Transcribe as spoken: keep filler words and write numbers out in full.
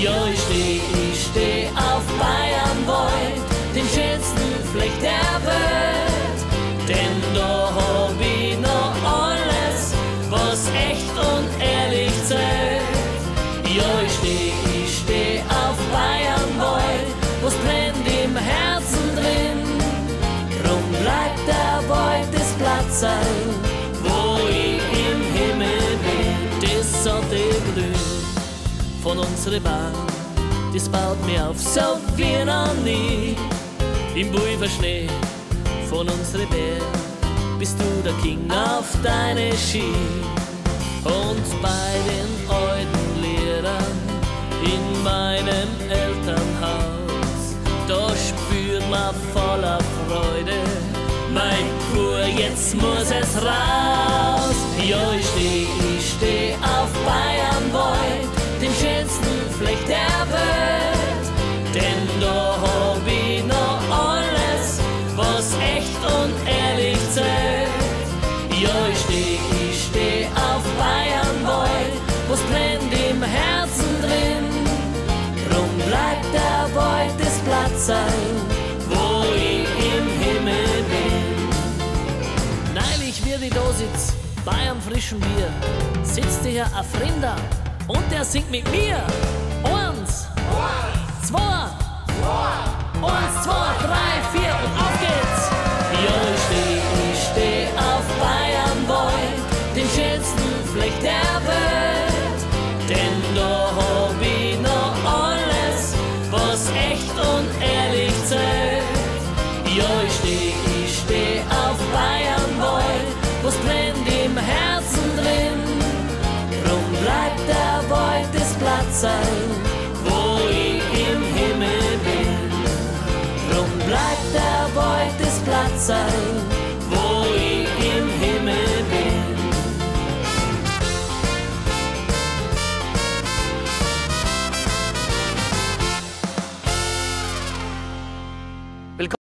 Ja, ich steh, ich steh auf Bayernwald, den schönsten Fleck der Welt. Denn da hab ich noch alles, was echt und ehrlich zählt. Ja, ich steh, ich steh auf Bayernwald, was brennt im Herzen drin. Drum bleibt der Wald das Platzerl, wo ich im Himmel bin. Das satte Glück von unserer Bahn, das baut mir auf, so wie noch nie. Im Pulverschnee von unserer Berg bist du der King auf deine Ski. Und bei den alten Liedern in meinem Elternhaus, da spürt man voller Freude, mein Bur, jetzt muss es raus. Ja, ich steh, ich steh auf Bayernwald, den schönsten Fleck der Welt. Denn da hab ich noch alles, was echt und ehrlich zählt. Ja, ich steh, ich steh auf Bayernwald, was brennt im Herzen drin. Drum bleibt der Wald das Platzerl, wo ich im Himmel bin. Neulich, wie ich da sitz, bei einem frischen Bier, sitzt hier ein Fremder und der singt mit mir. Eins, zwei, eins, zwei, drei, vier und auf geht's. Ja, ich steh, ich steh auf Bayernwald, den schönsten Fleck der Welt. Denn da hab ich noch alles, was echt und ehrlich zählt. Ja, ich steh, ich steh auf Bayernwald, was brennt im Herzen drin. Drum bleibt der Wald das Platzerl, wo ich im Himmel bin. Drum bleibt der Wald das Platzerl,